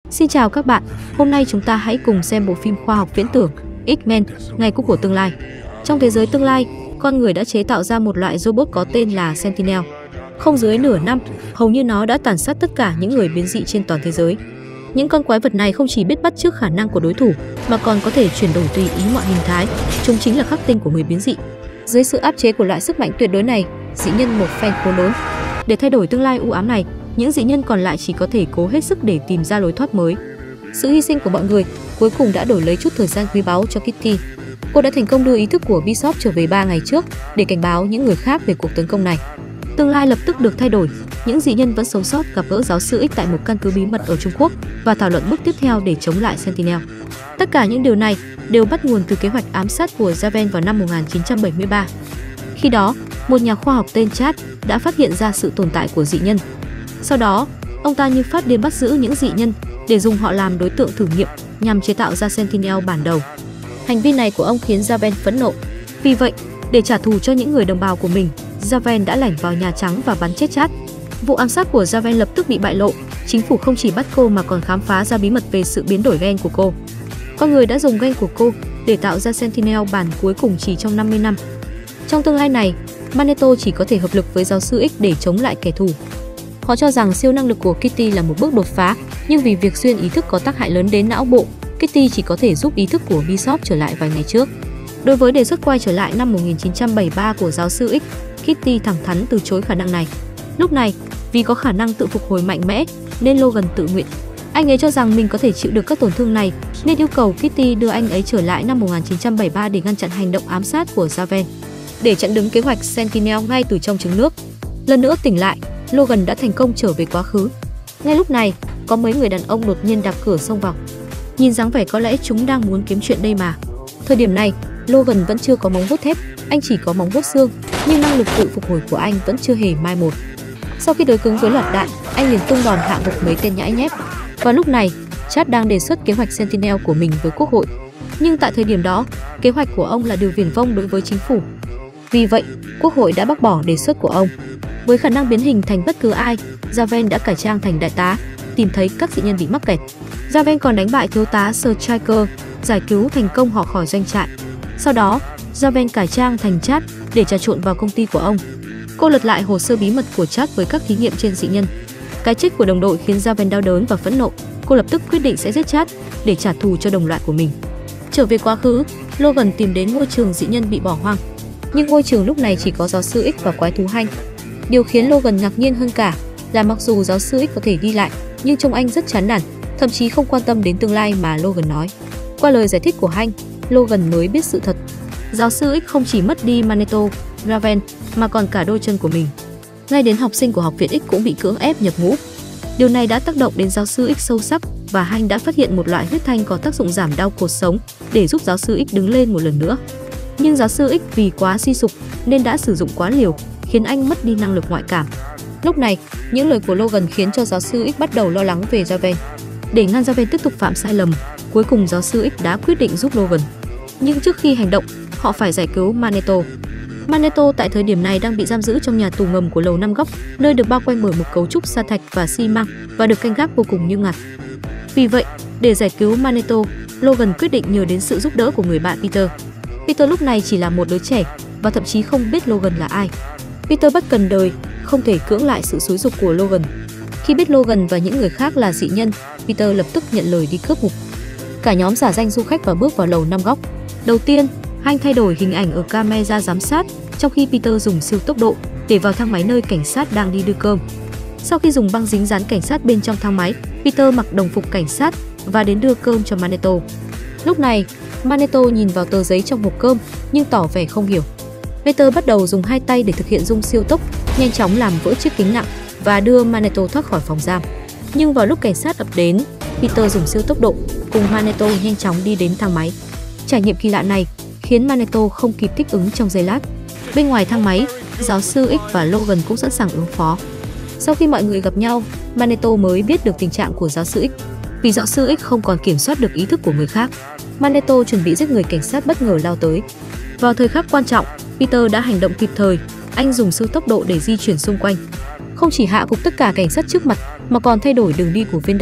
Xin chào các bạn, hôm nay chúng ta hãy cùng xem bộ phim khoa học viễn tưởng X-Men, Ngày cuối của tương lai. Trong thế giới tương lai, con người đã chế tạo ra một loại robot có tên là Sentinel. Không dưới nửa năm, hầu như nó đã tàn sát tất cả những người biến dị trên toàn thế giới. Những con quái vật này không chỉ biết bắt chước khả năng của đối thủ, mà còn có thể chuyển đổi tùy ý mọi hình thái. Chúng chính là khắc tinh của người biến dị. Dưới sự áp chế của loại sức mạnh tuyệt đối này, dị nhân một phen khốn đốn. Để thay đổi tương lai u ám này, những dị nhân còn lại chỉ có thể cố hết sức để tìm ra lối thoát mới. Sự hy sinh của mọi người cuối cùng đã đổi lấy chút thời gian quý báu cho Kitty. Cô đã thành công đưa ý thức của Bishop trở về 3 ngày trước để cảnh báo những người khác về cuộc tấn công này. Tương lai lập tức được thay đổi. Những dị nhân vẫn sống sót gặp gỡ giáo sư X tại một căn cứ bí mật ở Trung Quốc và thảo luận bước tiếp theo để chống lại Sentinel. Tất cả những điều này đều bắt nguồn từ kế hoạch ám sát của Raven vào năm 1973. Khi đó, một nhà khoa học tên Chad đã phát hiện ra sự tồn tại của dị nhân. Sau đó, ông ta như phát điên bắt giữ những dị nhân để dùng họ làm đối tượng thử nghiệm nhằm chế tạo ra Sentinel bản đầu. Hành vi này của ông khiến Raven phẫn nộ. Vì vậy, để trả thù cho những người đồng bào của mình, Raven đã lẻn vào Nhà Trắng và bắn chết Chad. Vụ ám sát của Raven lập tức bị bại lộ. Chính phủ không chỉ bắt cô mà còn khám phá ra bí mật về sự biến đổi gen của cô. Con người đã dùng gen của cô để tạo ra Sentinel bản cuối cùng chỉ trong 50 năm. Trong tương lai này, Magneto chỉ có thể hợp lực với giáo sư X để chống lại kẻ thù. Họ cho rằng siêu năng lực của Kitty là một bước đột phá, nhưng vì việc xuyên ý thức có tác hại lớn đến não bộ, Kitty chỉ có thể giúp ý thức của Bishop trở lại vài ngày trước. Đối với đề xuất quay trở lại năm 1973 của giáo sư X, Kitty thẳng thắn từ chối khả năng này. Lúc này, vì có khả năng tự phục hồi mạnh mẽ, nên Logan tự nguyện. Anh ấy cho rằng mình có thể chịu được các tổn thương này, nên yêu cầu Kitty đưa anh ấy trở lại năm 1973 để ngăn chặn hành động ám sát của Raven, để chặn đứng kế hoạch Sentinel ngay từ trong trứng nước. Lần nữa tỉnh lại, Logan đã thành công trở về quá khứ. Ngay lúc này, có mấy người đàn ông đột nhiên đạp cửa xông vào. Nhìn dáng vẻ có lẽ chúng đang muốn kiếm chuyện đây mà. Thời điểm này, Logan vẫn chưa có móng vuốt thép, anh chỉ có móng vuốt xương, nhưng năng lực tự phục hồi của anh vẫn chưa hề mai một. Sau khi đối cứng với loạt đạn, anh liền tung đòn hạ gục mấy tên nhãi nhép. Và lúc này, Chad đang đề xuất kế hoạch Sentinel của mình với Quốc hội. Nhưng tại thời điểm đó, kế hoạch của ông là điều viển vông đối với chính phủ. Vì vậy, Quốc hội đã bác bỏ đề xuất của ông. Với khả năng biến hình thành bất cứ ai, Raven đã cải trang thành đại tá, tìm thấy các dị nhân bị mắc kẹt. Raven còn đánh bại thiếu tá Striker, giải cứu thành công họ khỏi doanh trại. Sau đó, Raven cải trang thành Chad để trà trộn vào công ty của ông. Cô lật lại hồ sơ bí mật của Chad với các thí nghiệm trên dị nhân. Cái chết của đồng đội khiến Raven đau đớn và phẫn nộ. Cô lập tức quyết định sẽ giết Chad để trả thù cho đồng loại của mình. Trở về quá khứ, Logan tìm đến ngôi trường dị nhân bị bỏ hoang. Nhưng ngôi trường lúc này chỉ có giáo sư X và quái thú Hank. Điều khiến Logan ngạc nhiên hơn cả là mặc dù giáo sư X có thể đi lại, nhưng trông anh rất chán nản, thậm chí không quan tâm đến tương lai mà Logan nói. Qua lời giải thích của Hank, Logan mới biết sự thật. Giáo sư X không chỉ mất đi Magneto, Raven mà còn cả đôi chân của mình. Ngay đến học sinh của học viện X cũng bị cưỡng ép nhập ngũ. Điều này đã tác động đến giáo sư X sâu sắc và Hank đã phát hiện một loại huyết thanh có tác dụng giảm đau cột sống để giúp giáo sư X đứng lên một lần nữa. Nhưng giáo sư X vì quá suy sụp nên đã sử dụng quá liều, khiến anh mất đi năng lực ngoại cảm. Lúc này, những lời của Logan khiến cho giáo sư X bắt đầu lo lắng về Raven. Để ngăn Raven tiếp tục phạm sai lầm, cuối cùng giáo sư X đã quyết định giúp Logan. Nhưng trước khi hành động, họ phải giải cứu Magneto. Magneto tại thời điểm này đang bị giam giữ trong nhà tù ngầm của lầu 5 góc, nơi được bao quanh bởi một cấu trúc sa thạch và xi măng và được canh gác vô cùng nghiêm ngặt. Vì vậy, để giải cứu Magneto, Logan quyết định nhờ đến sự giúp đỡ của người bạn Peter. Peter lúc này chỉ là một đứa trẻ và thậm chí không biết Logan là ai. Peter bất cần đời, không thể cưỡng lại sự xúi giục của Logan. Khi biết Logan và những người khác là dị nhân, Peter lập tức nhận lời đi cướp ngục. Cả nhóm giả danh du khách và bước vào lầu 5 góc. Đầu tiên, Hank thay đổi hình ảnh ở camera giám sát, trong khi Peter dùng siêu tốc độ để vào thang máy nơi cảnh sát đang đi đưa cơm. Sau khi dùng băng dính dán cảnh sát bên trong thang máy, Peter mặc đồng phục cảnh sát và đến đưa cơm cho Magneto. Lúc này, Magneto nhìn vào tờ giấy trong hộp cơm nhưng tỏ vẻ không hiểu. Peter bắt đầu dùng hai tay để thực hiện rung siêu tốc, nhanh chóng làm vỡ chiếc kính nặng và đưa Magneto thoát khỏi phòng giam. Nhưng vào lúc cảnh sát ập đến, Peter dùng siêu tốc độ cùng Magneto nhanh chóng đi đến thang máy. Trải nghiệm kỳ lạ này khiến Magneto không kịp thích ứng trong giây lát. Bên ngoài thang máy, giáo sư X và Logan cũng sẵn sàng ứng phó. Sau khi mọi người gặp nhau, Magneto mới biết được tình trạng của giáo sư X. Vì giáo sư X không còn kiểm soát được ý thức của người khác, Magneto chuẩn bị giết người cảnh sát bất ngờ lao tới. Vào thời khắc quan trọng, Peter đã hành động kịp thời. Anh dùng siêu tốc độ để di chuyển xung quanh. Không chỉ hạ gục tất cả cảnh sát trước mặt mà còn thay đổi đường đi của viên đạn,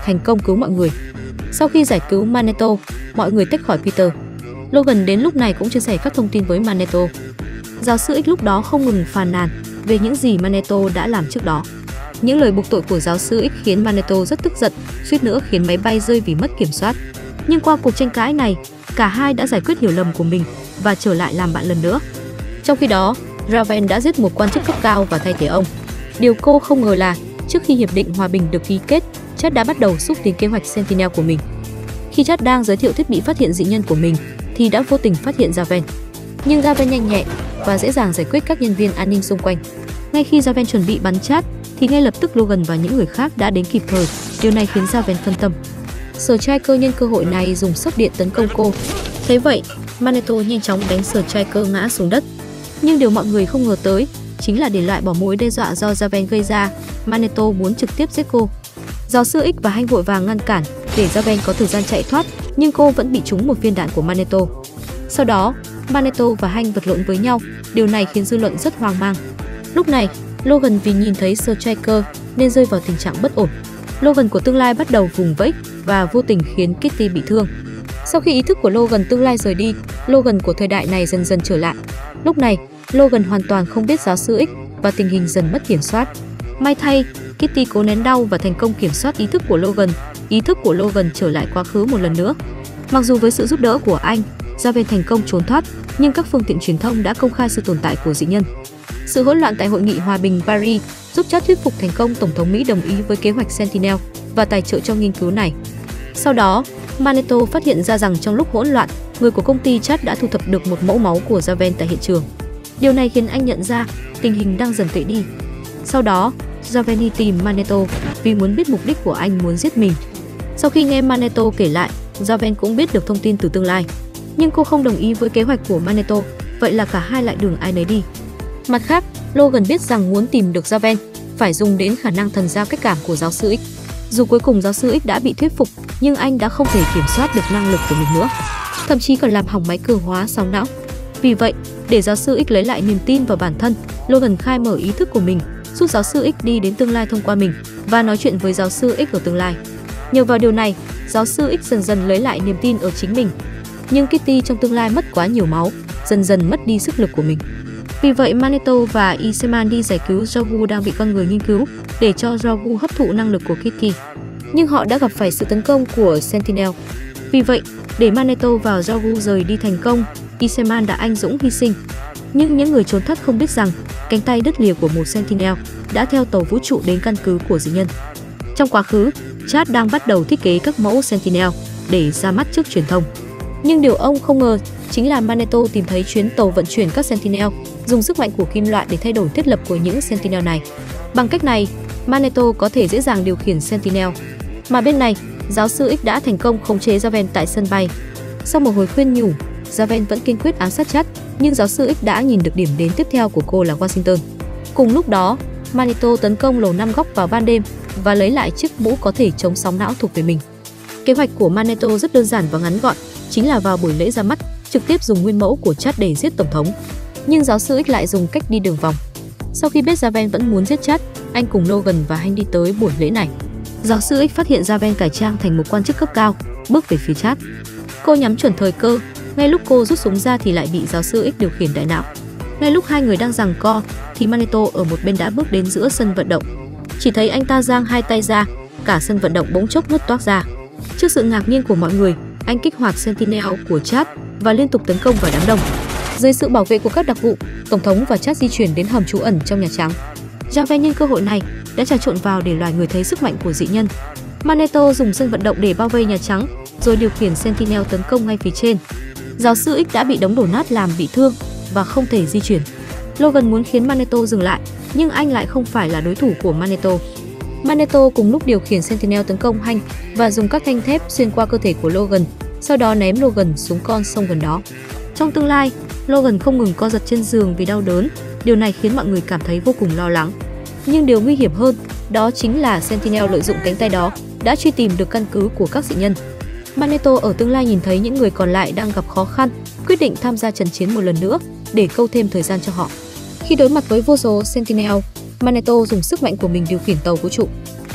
thành công cứu mọi người. Sau khi giải cứu Magneto, mọi người tách khỏi Peter. Logan đến lúc này cũng chia sẻ các thông tin với Magneto. Giáo sư X lúc đó không ngừng phàn nàn về những gì Magneto đã làm trước đó. Những lời buộc tội của giáo sư X khiến Magneto rất tức giận, suýt nữa khiến máy bay rơi vì mất kiểm soát. Nhưng qua cuộc tranh cãi này, cả hai đã giải quyết hiểu lầm của mình và trở lại làm bạn lần nữa. Trong khi đó, Raven đã giết một quan chức cấp cao và thay thế ông. Điều cô không ngờ là trước khi hiệp định hòa bình được ký kết, Chad đã bắt đầu xúc tiến kế hoạch Sentinel của mình. Khi Chad đang giới thiệu thiết bị phát hiện dị nhân của mình thì đã vô tình phát hiện Raven. Nhưng Raven nhanh nhẹn và dễ dàng giải quyết các nhân viên an ninh xung quanh. Ngay khi Raven chuẩn bị bắn Chad thì ngay lập tức Logan và những người khác đã đến kịp thời. Điều này khiến Raven phân tâm. Striker nhân cơ hội này dùng sốc điện tấn công cô. Thế vậy, Magneto nhanh chóng đánh Striker ngã xuống đất. Nhưng điều mọi người không ngờ tới chính là để loại bỏ mối đe dọa do Raven gây ra, Magneto muốn trực tiếp giết cô. Giáo sư X và Hank vội vàng ngăn cản để Raven có thời gian chạy thoát, nhưng cô vẫn bị trúng một viên đạn của Magneto. Sau đó, Magneto và Hank vật lộn với nhau, điều này khiến dư luận rất hoang mang. Lúc này, Logan vì nhìn thấy Striker nên rơi vào tình trạng bất ổn. Logan của tương lai bắt đầu vùng vẫy và vô tình khiến Kitty bị thương. Sau khi ý thức của Logan tương lai rời đi, Logan của thời đại này dần dần trở lại. Lúc này, Logan hoàn toàn không biết giáo sư X và tình hình dần mất kiểm soát. May thay, Kitty cố nén đau và thành công kiểm soát ý thức của Logan. Ý thức của Logan trở lại quá khứ một lần nữa. Mặc dù với sự giúp đỡ của anh, Raven thành công trốn thoát, nhưng các phương tiện truyền thông đã công khai sự tồn tại của dị nhân. Sự hỗn loạn tại hội nghị hòa bình Paris giúp Chad thuyết phục thành công Tổng thống Mỹ đồng ý với kế hoạch Sentinel và tài trợ cho nghiên cứu này. Sau đó, Magneto phát hiện ra rằng trong lúc hỗn loạn, người của công ty Chad đã thu thập được một mẫu máu của Raven tại hiện trường. Điều này khiến anh nhận ra tình hình đang dần tệ đi. Sau đó, Raven đi tìm Magneto vì muốn biết mục đích của anh muốn giết mình. Sau khi nghe Magneto kể lại, Raven cũng biết được thông tin từ tương lai. Nhưng cô không đồng ý với kế hoạch của Magneto, vậy là cả hai lại đường ai nấy đi. Mặt khác, Logan biết rằng muốn tìm được Raven phải dùng đến khả năng thần giao cách cảm của giáo sư X. Dù cuối cùng giáo sư X đã bị thuyết phục, nhưng anh đã không thể kiểm soát được năng lực của mình nữa, thậm chí còn làm hỏng máy cường hóa sóng não. Vì vậy, để giáo sư X lấy lại niềm tin vào bản thân, Logan khai mở ý thức của mình, giúp giáo sư X đi đến tương lai thông qua mình và nói chuyện với giáo sư X ở tương lai. Nhờ vào điều này, giáo sư X dần dần lấy lại niềm tin ở chính mình. Nhưng Kitty trong tương lai mất quá nhiều máu, dần dần mất đi sức lực của mình. Vì vậy, Magneto và Iceman đi giải cứu Dragu đang bị con người nghiên cứu để cho Dragu hấp thụ năng lực của Kitty. Nhưng họ đã gặp phải sự tấn công của Sentinel. Vì vậy, để Magneto và Dragu rời đi thành công, Iceman đã anh dũng hy sinh. Nhưng những người trốn thoát không biết rằng cánh tay đứt lìa của một Sentinel đã theo tàu vũ trụ đến căn cứ của dị nhân. Trong quá khứ, Chad đang bắt đầu thiết kế các mẫu Sentinel để ra mắt trước truyền thông. Nhưng điều ông không ngờ chính là Magneto tìm thấy chuyến tàu vận chuyển các Sentinel, dùng sức mạnh của kim loại để thay đổi thiết lập của những Sentinel này. Bằng cách này, Magneto có thể dễ dàng điều khiển Sentinel. Mà bên này, giáo sư X đã thành công khống chế Raven tại sân bay. Sau một hồi khuyên nhủ, Raven vẫn kiên quyết ám sát Chad, nhưng giáo sư X đã nhìn được điểm đến tiếp theo của cô là Washington. Cùng lúc đó, Magneto tấn công lầu 5 góc vào ban đêm và lấy lại chiếc mũ có thể chống sóng não thuộc về mình. Kế hoạch của Magneto rất đơn giản và ngắn gọn, chính là vào buổi lễ ra mắt, trực tiếp dùng nguyên mẫu của Chad để giết tổng thống. Nhưng giáo sư X lại dùng cách đi đường vòng. Sau khi biết Raven vẫn muốn giết Chad, anh cùng Logan và Hank đi tới buổi lễ này. Giáo sư X phát hiện Raven cải trang thành một quan chức cấp cao, bước về phía Chad. Cô nhắm chuẩn thời cơ, ngay lúc cô rút súng ra thì lại bị giáo sư X điều khiển đại não. Ngay lúc hai người đang giằng co, thì Magneto ở một bên đã bước đến giữa sân vận động. Chỉ thấy anh ta giang hai tay ra, cả sân vận động bỗng chốc nứt toác ra. Trước sự ngạc nhiên của mọi người, anh kích hoạt Sentinel của Chad và liên tục tấn công vào đám đông. Dưới sự bảo vệ của các đặc vụ, tổng thống và Chad di chuyển đến hầm trú ẩn trong Nhà Trắng. Raven nhân cơ hội này đã trà trộn vào để loài người thấy sức mạnh của dị nhân. Magneto dùng sân vận động để bao vây Nhà Trắng, rồi điều khiển Sentinel tấn công ngay phía trên. Giáo sư X đã bị đống đổ nát làm bị thương và không thể di chuyển. Logan muốn khiến Magneto dừng lại, nhưng anh lại không phải là đối thủ của Magneto. Magneto cùng lúc điều khiển Sentinel tấn công Hank và dùng các thanh thép xuyên qua cơ thể của Logan, sau đó ném Logan xuống con sông gần đó. Trong tương lai, Logan không ngừng co giật trên giường vì đau đớn, điều này khiến mọi người cảm thấy vô cùng lo lắng. Nhưng điều nguy hiểm hơn, đó chính là Sentinel lợi dụng cánh tay đó đã truy tìm được căn cứ của các dị nhân. Magneto ở tương lai nhìn thấy những người còn lại đang gặp khó khăn, quyết định tham gia trận chiến một lần nữa để câu thêm thời gian cho họ. Khi đối mặt với vô số Sentinel, Magneto dùng sức mạnh của mình điều khiển tàu vũ trụ.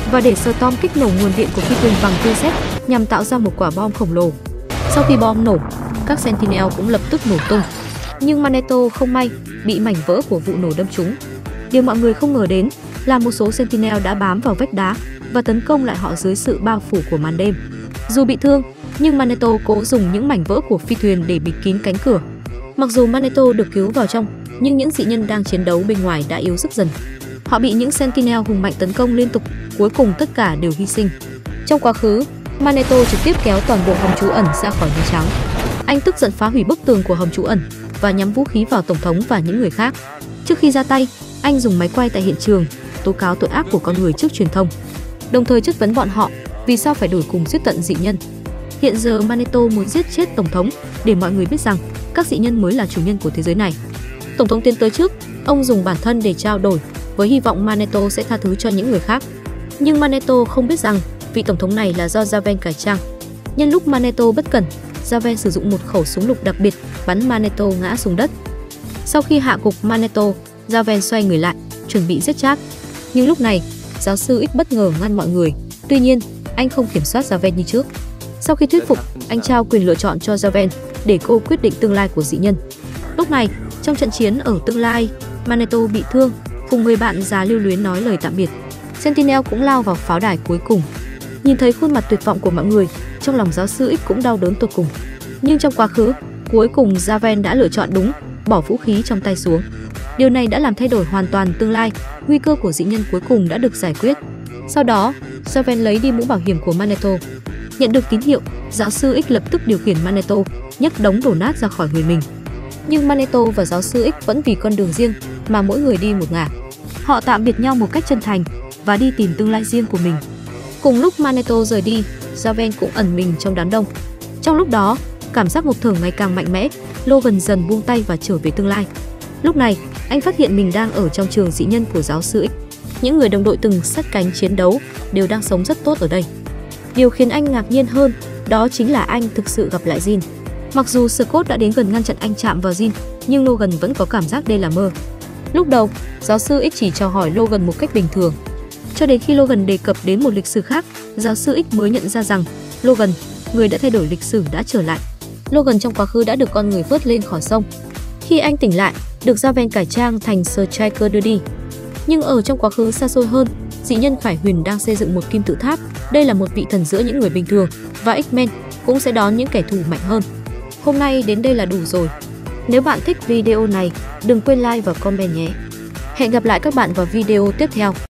và để Storm kích nổ nguồn điện của phi thuyền bằng tia sét nhằm tạo ra một quả bom khổng lồ. Sau khi bom nổ, các Sentinel cũng lập tức nổ tung. Nhưng Magneto không may bị mảnh vỡ của vụ nổ đâm trúng. Điều mọi người không ngờ đến là một số Sentinel đã bám vào vách đá và tấn công lại họ dưới sự bao phủ của màn đêm. Dù bị thương, nhưng Magneto cố dùng những mảnh vỡ của phi thuyền để bịt kín cánh cửa. Mặc dù Magneto được cứu vào trong, nhưng những dị nhân đang chiến đấu bên ngoài đã yếu sức dần. Họ bị những Sentinel hùng mạnh tấn công liên tục, cuối cùng tất cả đều hy sinh. Trong quá khứ, Magneto trực tiếp kéo toàn bộ hầm trú ẩn ra khỏi Nhà Trắng. Anh tức giận phá hủy bức tường của hầm trú ẩn và nhắm vũ khí vào tổng thống và những người khác. Trước khi ra tay, anh dùng máy quay tại hiện trường tố cáo tội ác của con người trước truyền thông, đồng thời chất vấn bọn họ vì sao phải đuổi cùng giết tận dị nhân. Hiện giờ Magneto muốn giết chết tổng thống để mọi người biết rằng các dị nhân mới là chủ nhân của thế giới này. Tổng thống tiến tới trước, ông dùng bản thân để trao đổi với hy vọng Magneto sẽ tha thứ cho những người khác. Nhưng Magneto không biết rằng vị tổng thống này là do Raven cải trang. Nhân lúc Magneto bất cẩn, Raven sử dụng một khẩu súng lục đặc biệt bắn Magneto ngã xuống đất. Sau khi hạ gục Magneto, Raven xoay người lại, chuẩn bị giết Chad. Nhưng lúc này, giáo sư X bất ngờ ngăn mọi người. Tuy nhiên, anh không kiểm soát Raven như trước. Sau khi thuyết phục, anh trao quyền lựa chọn cho Raven để cô quyết định tương lai của dị nhân. Lúc này, trong trận chiến ở tương lai, Magneto bị thương, cùng người bạn già lưu luyến nói lời tạm biệt. Sentinel cũng lao vào pháo đài cuối cùng. Nhìn thấy khuôn mặt tuyệt vọng của mọi người, trong lòng giáo sư X cũng đau đớn tột cùng. Nhưng trong quá khứ, cuối cùng Raven đã lựa chọn đúng, bỏ vũ khí trong tay xuống. Điều này đã làm thay đổi hoàn toàn tương lai, nguy cơ của dị nhân cuối cùng đã được giải quyết. Sau đó, Raven lấy đi mũ bảo hiểm của Magneto. Nhận được tín hiệu, giáo sư X lập tức điều khiển Magneto nhấc đống đổ nát ra khỏi người mình. Nhưng Magneto và giáo sư X vẫn vì con đường riêng mà mỗi người đi một ngả. Họ tạm biệt nhau một cách chân thành và đi tìm tương lai riêng của mình. Cùng lúc Magneto rời đi, Raven cũng ẩn mình trong đám đông. Trong lúc đó, cảm giác ngộp thở ngày càng mạnh mẽ, Logan dần buông tay và trở về tương lai. Lúc này, anh phát hiện mình đang ở trong trường dị nhân của giáo sư X. Những người đồng đội từng sát cánh chiến đấu đều đang sống rất tốt ở đây. Điều khiến anh ngạc nhiên hơn, đó chính là anh thực sự gặp lại Jean. Mặc dù Scott đã đến gần ngăn chặn anh chạm vào Jean, nhưng Logan vẫn có cảm giác đây là mơ. Lúc đầu, giáo sư X chỉ chào hỏi Logan một cách bình thường. Cho đến khi Logan đề cập đến một lịch sử khác, giáo sư X mới nhận ra rằng Logan, người đã thay đổi lịch sử, đã trở lại. Logan trong quá khứ đã được con người vớt lên khỏi sông. Khi anh tỉnh lại, được Raven cải trang thành Striker đưa đi. Nhưng ở trong quá khứ xa xôi hơn, dị nhân Khải Huyền đang xây dựng một kim tự tháp. Đây là một vị thần giữa những người bình thường, và X-Men cũng sẽ đón những kẻ thù mạnh hơn. Hôm nay đến đây là đủ rồi. Nếu bạn thích video này, đừng quên like và comment nhé. Hẹn gặp lại các bạn vào video tiếp theo.